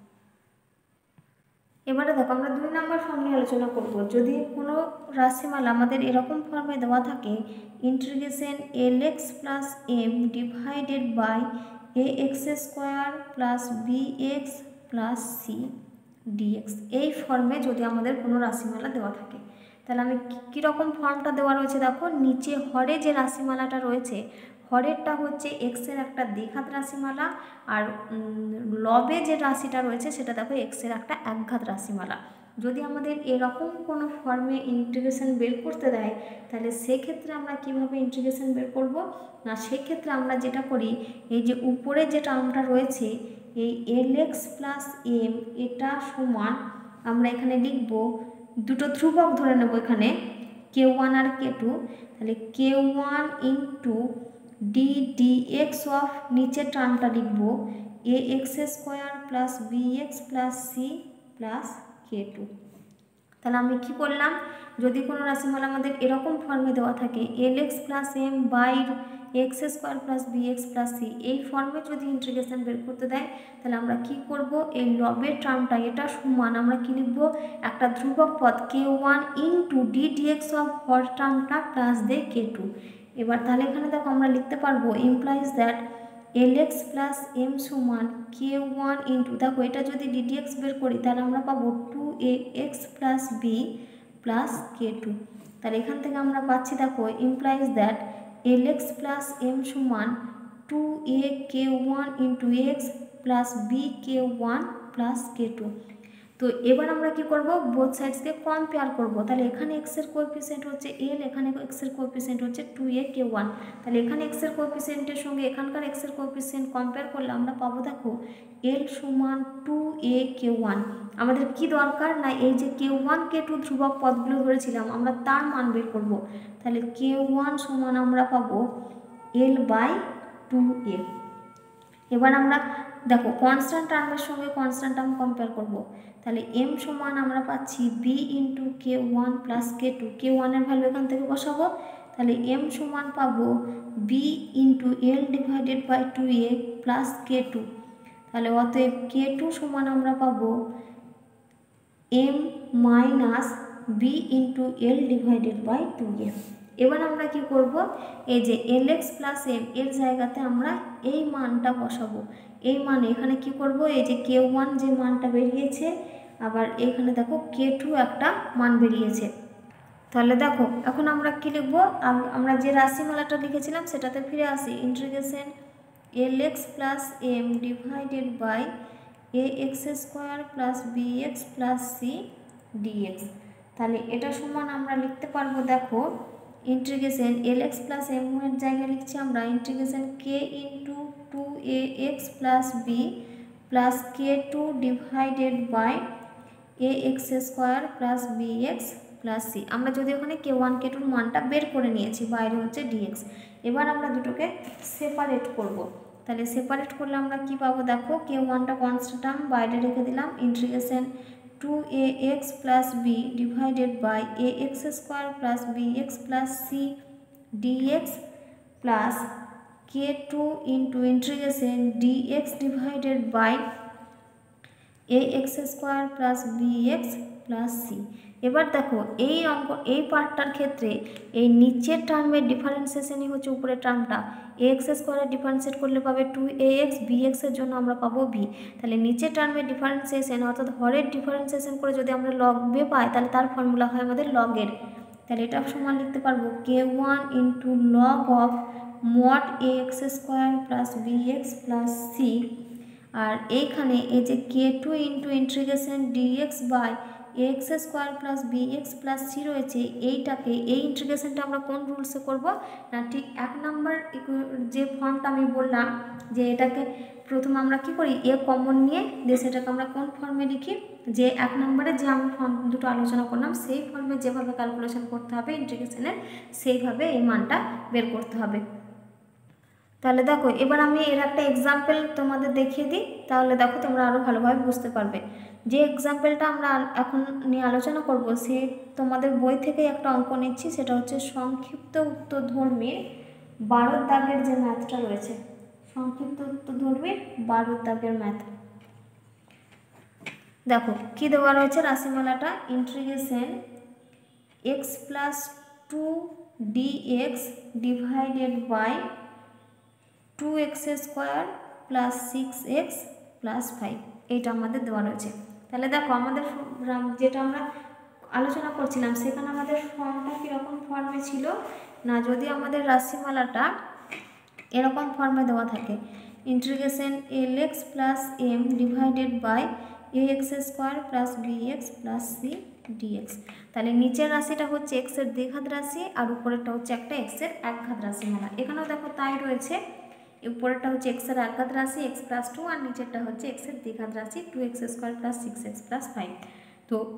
এবারে দেখো আমরা দুই নম্বর ফর্ম নিয়ে আলোচনা করব। যদি কোনো রাশিমালা আমাদের এরকম ফর্মে দেওয়া থাকে integration l x plus m divided by a x square plus b x plus c dx, এই ফর্মে যদি আমাদের কোনো রাশিমালা দেওয়া থাকে, তাহলে আমি কীরকম ফর্মটা দেওয়া রয়েছে দেখো, নিচে হরে যে রাশিমালাটা রয়েছে হরেরটা হচ্ছে এক্সের একটা দ্বিঘাত রাশিমালা, আর লবে যে রাশিটা রয়েছে সেটা দেখো এক্সের একটা একঘাত রাশিমালা। যদি আমাদের এরকম কোনো ফর্মে ইন্টিগ্রেশন বের করতে দেয়, তাহলে সেক্ষেত্রে আমরা কিভাবে ইন্টিগ্রেশন বের করব না, সেক্ষেত্রে আমরা যেটা করি এই যে উপরে যে টার্মটা রয়েছে এই এল এক্স প্লাস এম, এটা সমান আমরা এখানে লিখব দুটো ধ্রুবক ধরে নেব এখানে, কে ওয়ান আর কে টু, তাহলে k one into d d x of নিচের টার্মটা লিখব a x square plus b x plus c plus k two. তাহলে আমি কী করলাম, যদি কোনো রাশিমালা আমাদের এরকম ফর্মে দেওয়া থাকে l x plus m by x square plus b x plus c, এই ফর্মে যদি ইন্টিগ্রেশন বের করতে দেয় তাহলে আমরা কি করব, এই লবের টার্মটা এটা সমান আমরা কি লিখব, একটা ধ্রুবক পদ k one into d d x of হর টার্মটা প্লাস দে কে টু। এবার তাহলে এখানে দেখো আমরা লিখতে পারবো implies that l x plus m সমান কে ওয়ান ইন্টু, দেখো এটা যদি ডিডিএক্স বের করি তাহলে আমরা পাবো two a x plus b plus k two. তাহলে এখান থেকে আমরা পাচ্ছি দেখো implies that l x plus m সমান two a k one into x plus b k one plus k two. তো এবার আমরা কি করব, বোথ সাইডসকে কম্পেয়ার করব। তাহলে এখানে এক্সের কোএফিসিয়েন্ট হচ্ছে এল, এখানে এক্সের কোএফিসিয়েন্ট হচ্ছে টু এ কে ওয়ান। তাহলে এখানে এক্সের কোএফিসিয়েন্টের সঙ্গে এখানকার এক্সের কোএফিসিয়েন্ট কম্পেয়ার করলে আমরা পাবো দেখো এল সমান টু এ কে ওয়ান। আমাদের কি দরকার না, এই যে কে ওয়ান কে টু ধ্রুবক পদগুলো ধরেছিলাম আমরা তার মান বের করব। তাহলে কে ওয়ান সমান আমরা পাবো এল বাই টু এ। এবার আমরা দেখো কনস্ট্যান্ট টার্মের সঙ্গে কনস্ট্যান্ট টার্ম কম্পেয়ার করব। তাহলে এম সমান আমরা পাচ্ছি b into k one plus k two, k ওয়ানের ভ্যালু এখান থেকে বসাবো। তাহলে এম সমান পাবো b into l divided by two a plus k two. তাহলে অতএব কে টু সমান আমরা পাবো m minus b into l divided by two a. এবার আমরা কি করব, এই যে এল এক্স প্লাস এম এর জায়গাতে আমরা এই মানটা বসাবো। এই মানে এখানে কি করব, এই যে কে ওয়ান যে মানটা বেরিয়েছে, আবার এখানে দেখো কে টু একটা মান বেরিয়েছে। তাহলে দেখো এখন আমরা কি লিখবো, আমরা যে রাশিমালাটা লিখেছিলাম সেটাতে ফিরে আসি। Integration l x plus m divided by a x square plus b x plus c d x. তাহলে এটা সমান আমরা লিখতে পারবো দেখো integration l x plus m এর জায়গায় লিখছি আমরা integration k into two a x plus b plus k two divided by a x square plus b x plus c. আমরা যদি ওখানে কে ওয়ান কে টুর মানটা বের করে নিয়েছি, বাইরে হচ্ছে ডিএক্স। এবার আমরা দুটোকে সেপারেট করব। তাহলে সেপারেট করলে আমরা কি পাবো দেখো, কে ওয়ানটা কনস্ট্যান্ট টার্ম বাইরে রেখে দিলাম, integration two a x plus b divided by a x square plus b x plus c d x plus k two into integration dx divided by a x square plus b x plus c. এবার দেখো এই অঙ্ক এই পার্টটার ক্ষেত্রে এই নিচের টার্মের ডিফারেন্সিয়েশনই হচ্ছে উপরের টার্মটা। এ এক্স স্কোয়ারের ডিফারেন্সিয়েট করলে পাবে টু এ এক্স, বি এক্সের জন্য আমরা পাবো ভি। তাহলে নিচের টার্মের ডিফারেন্সিয়েশন অর্থাৎ হরের ডিফারেন্সিয়েশন করে যদি আমরা লগ বে পাই তাহলে তার ফর্মুলা হয় আমাদের লগের। তাহলে এটা সমান লিখতে পারবো k one into log of mod a x square plus b x plus c. আর এইখানে এই যে k two into integration dx by x square plus b x plus c রয়েছে, এইটাকে এই ইন্টিগ্রেশনটা আমরা কোন রুলসে করব না, ঠিক এক নাম্বার যে ফর্মটা আমি বললাম যে এটাকে প্রথম আমরা কি করি এ কমন নিয়ে দিয়ে সেটাকে আমরা কোন ফর্মে লিখি, যে এক নম্বরে যে আমি ফর্ম দুটো আলোচনা করলাম সেই ফর্মে যেভাবে ক্যালকুলেশন করতে হবে ইন্টিগ্রেশনের সেইভাবে এই মানটা বের করতে হবে। তাহলে দেখো এবার আমি এর একটা এক্সাম্পল তোমাদের দেখিয়ে দিই, তাহলে দেখো তোমরা আরও ভালোভাবে বুঝতে পারবে। যে এক্সাম্পলটা আমরা এখন নিয়ে আলোচনা করব সে তোমাদের বই থেকে একটা অঙ্ক নিচ্ছি, সেটা হচ্ছে সংক্ষিপ্ত উত্তরধর্মীর বারো দাগের যে ম্যাথটা রয়েছে, সংক্ষিপ্ত উত্তরধর্মীর বারো দাগের ম্যাথ। দেখো কি দেওয়া রয়েছে রাশিমালাটা, integration x plus two d x divided by two x square plus six x plus five, এইটা আমাদের দেওয়া রয়েছে। তাহলে দেখো আমাদের যেটা আমরা আলোচনা করছিলাম সেখানে আমাদের ফর্মটা কীরকম ফর্মে ছিল না, যদি আমাদের রাশিমালাটা এরকম ফর্মে দেওয়া থাকে integration l x plus m divided by a x square plus b x plus c d x. তাহলে নিচের রাশিটা হচ্ছে এক্সের দ্বিঘাত রাশি আর উপরেরটা হচ্ছে একটা এক্সের একঘাত রাশিমালা। এখানেও দেখো তাই রয়েছে, উপরেরটা হচ্ছে এক্সের একঘাত রাশি এক্স প্লাস টু আর নিচেরটা হচ্ছে এক্সের দ্বিঘাত রাশি two x square plus six x plus five. তো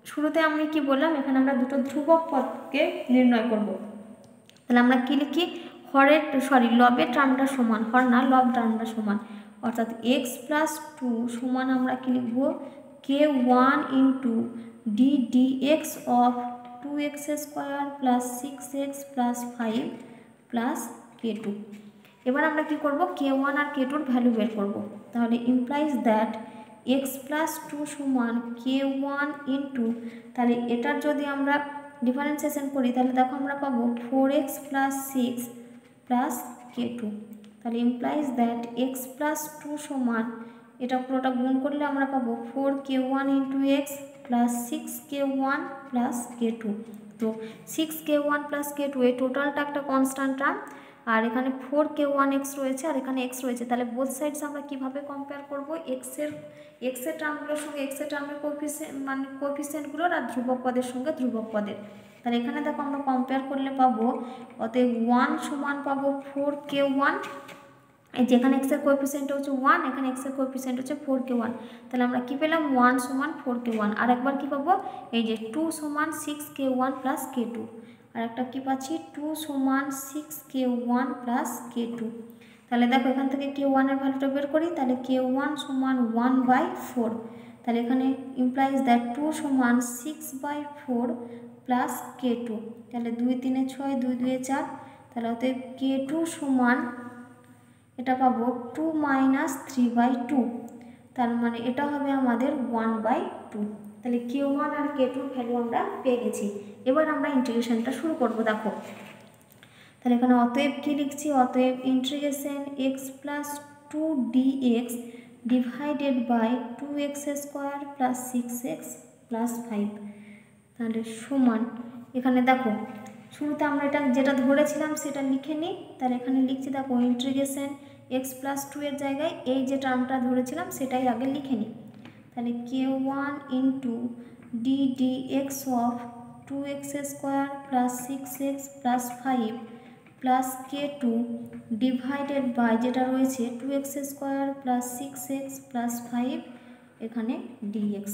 শুরুতে আমি কি বললাম, এখানে আমরা দুটো ধ্রুবক পদকে নির্ণয় করব। তাহলে আমরা কি লিখি, হরের সরি লবের টার্মটা সমান, হর না লব টার্মটা সমান, অর্থাৎ এক্স প্লাস টু সমান আমরা কি লিখবো, k one into d d x of two x square plus six x plus five plus k two. এবার আমরা কি করব, কে ওয়ান আর কে টুর ভ্যালু বের করব। তাহলে implies that x plus two সমান কে ওয়ান ইন্টু, তাহলে এটার যদি আমরা ডিফারেন্সিয়েশন করি তাহলে দেখো আমরা পাবো four x plus six plus k two. তাহলে implies that x plus two সমান, এটা পুরোটা গুণ করলে আমরা পাবো four k one into x plus six k one plus k two. তো six k one plus k two এই টোটালটা একটা কনস্ট্যান্ট টার্ম, আর এখানে ফোর কে ওয়ান এক্স রয়েছে আর এখানে এক্স রয়েছে। তাহলে বোথ সাইডস আমরা কীভাবে কম্পেয়ার করবো, এক্সের এক্সের টার্মগুলোর সঙ্গে এক্সের টার্মের কোএফিসিয়েন্ট মানে কোএফিসিয়েন্টগুলোর আর ধ্রুবক পদের সঙ্গে ধ্রুবক পদের। তাহলে এখানে দেখো আমরা কম্পেয়ার করলে পাবো, অতএব ওয়ান সমান পাবো ফোর কে ওয়ান, এই যেখানে এক্সের কোএফিসিয়েন্ট হচ্ছে ওয়ান, এখানে এক্সের কোএফিসিয়েন্ট হচ্ছে ফোর কে ওয়ান। তাহলে আমরা কী পেলাম, ওয়ান সমান ফোর কে ওয়ান। আর একবার কী পাবো, এই যে টু সমান six k one plus k two. আর একটা কী পাচ্ছি, টু সমান six k one plus k two. তাহলে দেখো এখান থেকে কে ওয়ানের ভ্যালুটা বের করি, তাহলে কে ওয়ান সমান ওয়ান বাই ফোর। তাহলে এখানে ইমপ্লাইজ দ্যাট টু সমান six by four plus k two. তাহলে দুই তিনে ছয়, দুই দুয়ে চার। তাহলে অতএব কে টু সমান এটা পাবো two minus three by two, তার মানে এটা হবে আমাদের ওয়ান বাই টু। তাহলে কে ওয়ান আর কে টুর ভ্যালু আমরা পেয়ে গেছি। এবার আমরা ইন্টিগ্রেশনটা শুরু করব। দেখো তাহলে এখানে অতএব কী লিখছি, অতএব integration x plus two d x divided by two x square plus six x plus five. তাহলে সমান, এখানে দেখো শুরুতে আমরা এটা যেটা ধরেছিলাম সেটা লিখে নিই। তাহলে এখানে লিখছি দেখো ইন্টিগ্রেশন এক্স প্লাস টু এর জায়গায় এই যে টার্মটা ধরেছিলাম সেটাই আগে লিখে নিই। তাহলে k one into d d x of two x square plus six x plus five plus k two divided by যেটা রয়েছে two x square plus six x plus five এখানে ডিএক্স।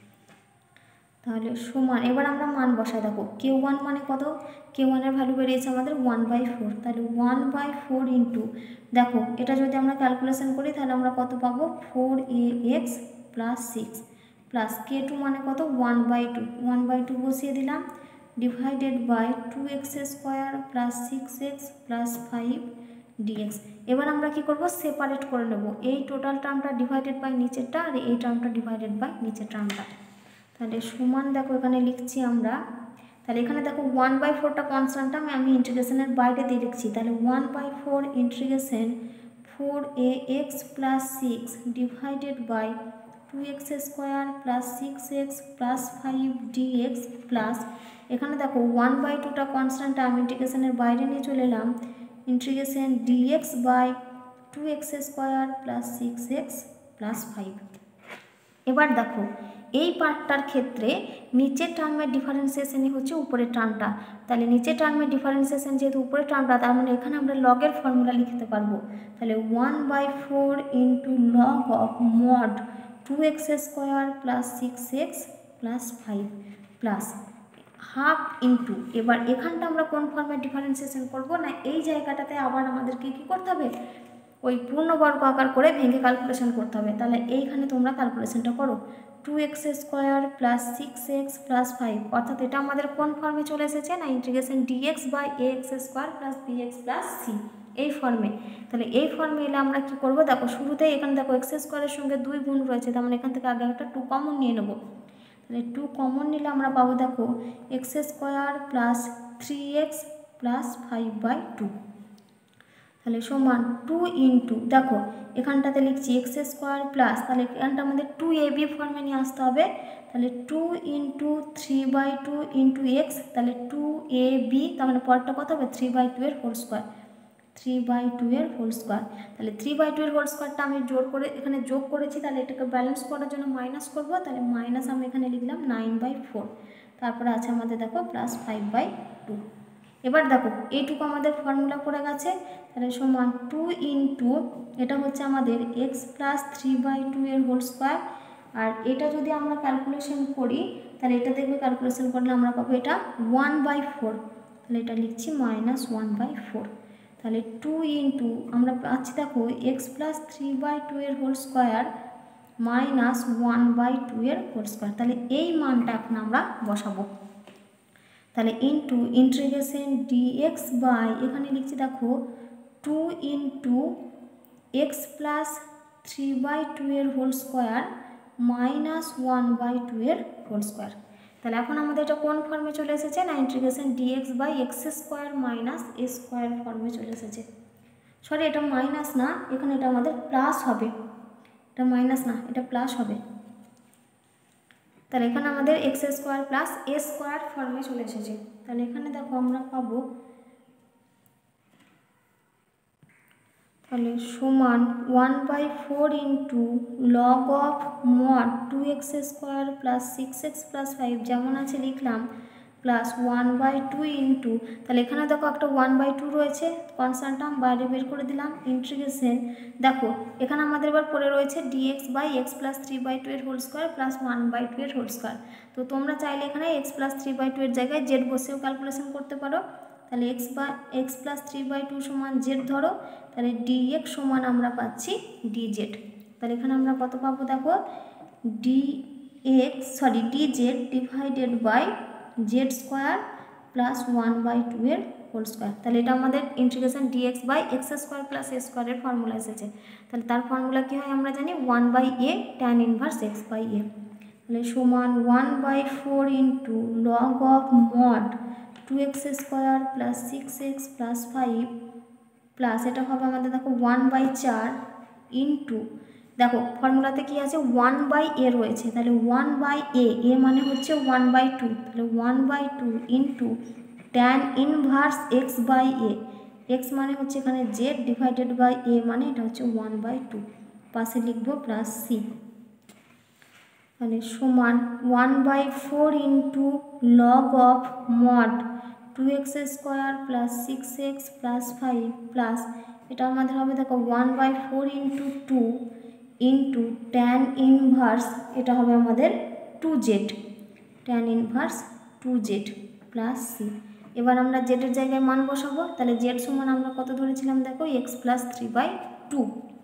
তাহলে সমান, এবার আমরা মান বসাই। দেখো কে ওয়ান মানে কত, কে ওয়ানের ভ্যালু বেরিয়েছে আমাদের ওয়ান বাই ফোর। তাহলে ওয়ান বাই ফোর ইন্টু, দেখো এটা যদি আমরা ক্যালকুলেশন করি তাহলে আমরা কত পাবো, four a x plus six plus k two মানে কত, one by two, one by two বসিয়ে দিলাম, divided by two x square plus six x plus five d x. এবার আমরা কি করব, সেপারেট করে নেব এই টোটাল টার্মটা ডিভাইডেড বাই নিচেরটা আর এই টার্মটা ডিভাইডেড বাই নিচের টার্মটা। তাহলে সমান দেখো এখানে লিখছি আমরা, তাহলে এখানে দেখো ওয়ান বাই ফোরটা কনস্ট্যান্ট টার্ম আমি ইন্টিগ্রেশনের বাইরে দিয়ে লিখছি। তাহলে one by four integration four a x plus six divided by two x square plus six x plus five d x plus, এখানে দেখো ওয়ান বাই টুটা কনস্ট্যান্ট টার্ম ইন্টিগ্রেশনের বাইরে নিয়ে চলে এলাম, integration dx by two x square plus six x plus five. এবার দেখো এই পার্টটার ক্ষেত্রে নিচের টার্মের ডিফারেন্সিয়েশনই হচ্ছে উপরের টার্মটা। তাহলে নিচের টার্মের ডিফারেন্সিয়েশন যেহেতু উপরের টার্মটা, তার মানে এখানে আমরা লগের ফর্মুলা লিখতে পারবো। তাহলে one by four into log of mod two x square plus six x plus five plus half into, এবার এখানটা আমরা কোন ফর্মের ডিফারেন্সিয়েশন করবো না, এই জায়গাটাতে আবার আমাদেরকে কী করতে হবে, ওই পূর্ণবর্গ আকার করে ভেঙে ক্যালকুলেশন করতে হবে। তাহলে এইখানে তোমরা ক্যালকুলেশনটা করো, two x square plus six x plus five, অর্থাৎ এটা আমাদের কোন ফর্মে চলে এসেছে না, integration dx by a x square plus b x plus c, এই ফর্মে। তাহলে এই ফর্মে এলে আমরা কী করবো, দেখো শুরুতেই এখানে দেখো এক্স স্কোয়ারের সঙ্গে দুই গুণ রয়েছে, তার মানে এখান থেকে আগে একটা টু কমন নিয়ে নেবো। তাহলে টু কমন নিলে আমরা পাবো দেখো x square plus three x plus five by two. তাহলে সমান টু ইন্টু, দেখো এখানটাতে লিখছি এক্স স্কোয়ার প্লাস, তাহলে এখানটা আমাদের টু এ বি ফর্মে নিয়ে আসতে হবে। তাহলে two into three by two into x, তাহলে টু এ বি, তার মানে পরটা কত হবে, থ্রি বাই টু এর whole square, three by two এর হোল স্কোয়ার। তাহলে থ্রি বাই টু এর হোল স্কোয়ারটা আমি জোর করে এখানে যোগ করেছি, তাহলে এটাকে ব্যালেন্স করার জন্য মাইনাস করব। তাহলে মাইনাস আমি এখানে লিখলাম নাইন বাই ফোর, তারপরে আছে আমাদের দেখো প্লাস ফাইভ বাই টু। এবার দেখো এইটুকু আমাদের ফর্মুলা পড়ে গেছে। তাহলে সমান টু ইন্টু, এটা হচ্ছে আমাদের x plus three by two এর হোল স্কোয়ার আর এটা যদি আমরা ক্যালকুলেশন করি তাহলে এটা দেখবে ক্যালকুলেশন করলে আমরা পাবো এটা ওয়ান বাই ফোর, তাহলে এটা লিখছি মাইনাস ওয়ান বাই ফোর। তাহলে টু ইন্টু আমরা পাচ্ছি দেখো x plus three by two এর whole square minus one by two এর হোল স্কোয়ার। তাহলে এই মানটা এখন আমরা বসাবো। তাহলে ইন্টু ইন্টিগ্রেশন ডিএক্স বাই এখানে লিখছি দেখো two into x plus three by two এর whole square minus one by two এর হোল স্কোয়ার। তাহলে এখন আমাদের এটা কোন ফর্মে চলে এসেছে না integration dx by x square minus A square ফর্মে চলে এসেছে। সরি এটা মাইনাস না, এখানে এটা আমাদের প্লাস হবে, এটা মাইনাস না এটা প্লাস হবে। তাহলে এখানে আমাদের এক্স স্কোয়ার প্লাস এ স্কোয়ার ফর্মে চলে এসেছে। তাহলে এখানে দেখো আমরা পাবো তাহলে সমান one by four into log of mod two x square plus six x plus five যেমন আছে লিখলাম plus one by two into, তাহলে এখানে দেখো একটা ওয়ান বাই টু রয়েছে কনস্ট্যান্ট টার্ম বাইরে বের করে দিলাম ইন্টিগ্রেশন। দেখো এখানে আমাদের এবার পড়ে রয়েছে d x by x plus three by two এর whole square plus one by two এর হোল স্কোয়ার। তো তোমরা চাইলে এখানে x plus three by two এর জায়গায় জেড বসেও ক্যালকুলেশন করতে পারো। তাহলে এক্স বা x plus three by two সমান জেড ধরো, তাহলে ডি এক্স সমান আমরা পাচ্ছি ডি জেড। তাহলে এখানে আমরা কত পাবো দেখো d x sorry d z divided by z square plus one by two এর হোল স্কোয়ার। তাহলে এটা আমাদের integration d x by x square plus a স্কোয়ারের ফর্মুলা এসেছে। তাহলে তার ফর্মুলা কী হয় আমরা জানি one by a tan inverse x by এ। তাহলে সমান one by four into log of mod two x square plus six x plus five plus এটা হবে আমাদের দেখো ওয়ান বাই চার ইন্টু দেখো ফর্মুলাতে কি আছে ওয়ান বাই এ রয়েছে, তাহলে ওয়ান বাই এ এ মানে হচ্ছে ওয়ান বাই টু, তাহলে one by two into tan inverse x by a, x মানে হচ্ছে এখানে জেড ডিভাইডেড বাই এ মানে এটা হচ্ছে ওয়ান বাই টু, পাশে লিখবো প্লাস সি। তাহলে সমান one by four into log of mod two x square plus six x plus five plus এটা আমাদের হবে দেখো one by four into two into tan inverse এটা হবে আমাদের two z, tan inverse two z plus c. এবার আমরা জেডের জায়গায় মান বসাবো। তাহলে জেড সমান আমরা কত ধরেছিলাম দেখো x plus three by two.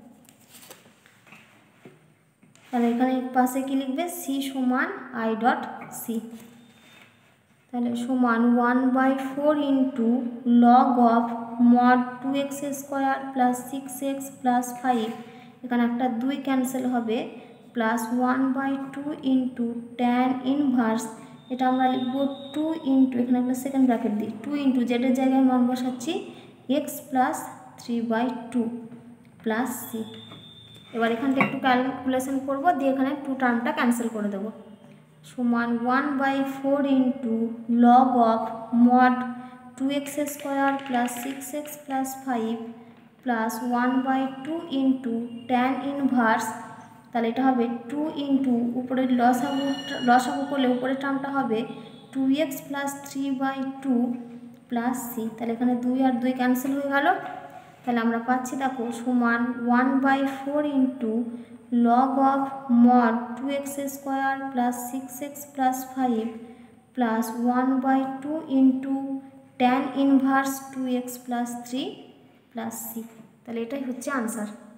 তাহলে এখানে পাশে কি লিখবে সি সমান আই ডট সি। তাহলে সমান one by four into log of mod two x square plus six x plus five এখানে একটা দুই ক্যান্সেল হবে plus one by two into tan inverse এটা আমরা লিখবো টু ইন্টু এখানে একটা সেকেন্ড ব্র্যাকেট দিই টু ইন্টু জেডের জায়গায় মান বসাচ্ছি x plus three by two plus c. এবার এখান থেকে একটু ক্যালকুলেশন করবো দিয়ে এখানে টু টার্মটা ক্যান্সেল করে দেবো। সমান one by four into log of mod two x square plus six x plus five plus one by two into tan inverse তাহলে এটা হবে টু ইন্টু উপরে লসাগু লসাগু করলে উপরের টার্মটা হবে two x plus three by two plus C. তাহলে এখানে দুই আর দুই ক্যান্সেল হয়ে গেল। তাহলে আমরা পাচ্ছি দেখো সমান one by four into log of mod two x square plus six x plus five plus one by two into tan inverse two x plus three plus C. তাহলে এটাই হচ্ছে আনসার।